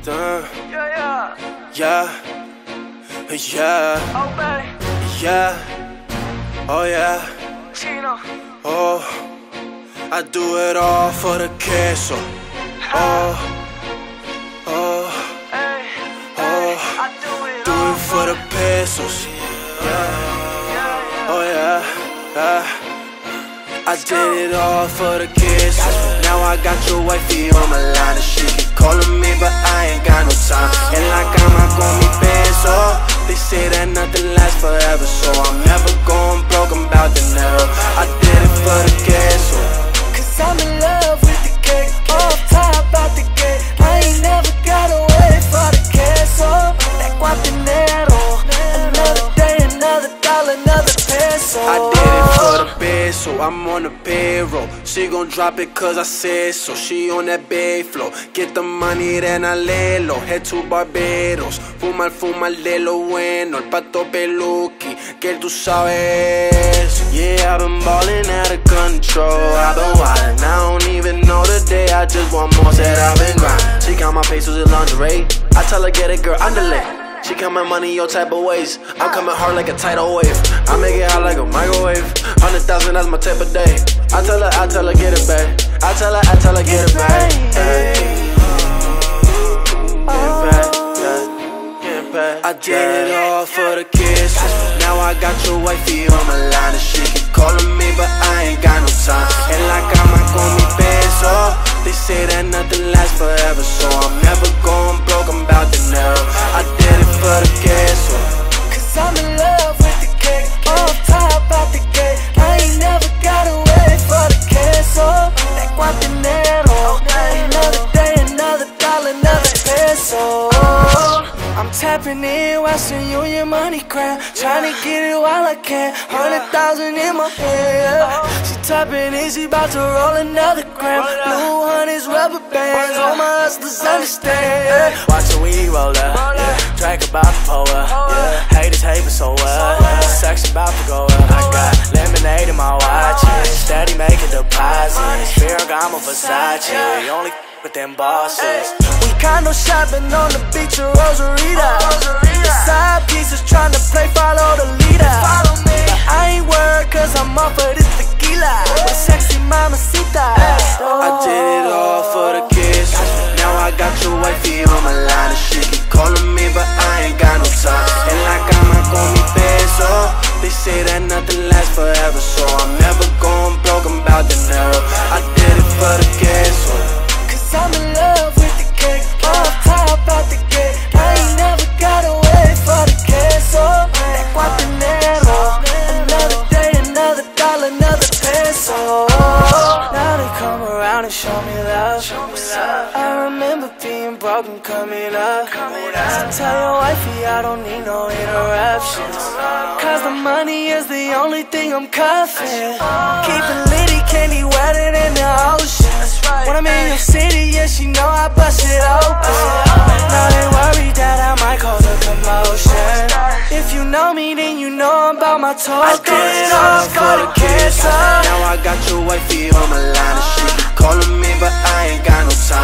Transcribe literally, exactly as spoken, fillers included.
Damn. Yeah, Yeah, yeah, oh baby, yeah, oh yeah, Chino, oh, I do it all for the queso. Oh, oh, hey, oh, I do it do all it for the pesos. Yeah, oh yeah, yeah. I did it all for the kids. Now I got your wifey on my line and she keep calling me, but I ain't got no time. And like I'm not con mi peso. They say that nothing lasts forever, so I'm never going broke, I'm about dinero. I did it for the queso. Cause I'm in love with the cake, off top out the gate. I ain't never got away for the queso. That guatinero, another day, another dollar, another peso. I did it for the peso, I'm on the payroll. She gon' drop it cause I said so. She on that big flow. Get the money, then I lay low. Head to Barbados. Fumar, fumar de lo bueno. El pato peluqui, que tú sabes. Yeah, I've been ballin' out of control. I've been wildin', I don't even know the day. I just want more, said I've been grindin'. She count my pesos in lingerie. I tell her get it, girl, underlay. She count my money your type of ways. I'm coming hard like a tidal wave. I make it hot like a microwave. Hundred thousand, that's my type of day. I tell her, I tell her, get it back. I tell her, I tell her, get it back. Hey. Get it back, yeah. Get it back. I did it all for the kids. Now I got your wifey on my line and she keep calling me, but I ain't got no time. And like I'm not con mi peso. They say that nothing lasts forever, so I'm never going broke, I'm about dinero. I did it for the queso. Cause I'm in love with the cake, off top out the gate. I ain't never got away for the queso. That guatinero, another day, another dollar, another peso. I'm tapping in Western Union money crap, tryna get it while I can. Hundred thousand in my hand. She tapping in, she about to roll another gram. Blue honey's rubber bands, all my hustlers understand. Watch the weed roll up, yeah. Drink about the pour up, yeah. Haters hate but so what, yeah. Sex about to go up. I got lemonade in my watch, yeah. Steady making deposits. Ferragamo Versace, only with them bosses. We condo shopping on the beach of Rosarita. The side pieces trying to play follow the leader. But I ain't worried cause I'm off of this tequila. With sexy mamacita. I did it all for the kids. Now I got your wifey on my line and she keep calling me, but I ain't got no time. And like I'm not con mi peso. They say that nothing lasts forever, so I'm never going broke, I'm about dinero. I did it for the queso. Cause I'm in love with the cake, off top out the gate. I ain't never got away for the queso. That guatinero, another day, another dollar, another peso. Now they come around and show me love. I remember being broken coming up. So tell your wifey I don't need no interruptions. Cause the money is the only thing I'm cuffing. Keep it litty, candy wetter than the ocean. When I'm in your city, yeah, she know I bust it open. Now they worry that I might cause a commotion. If you know me, then you know about my token. I did it all for the queso. Now I got your wifey on my line and she keep calling me, but I ain't got no time.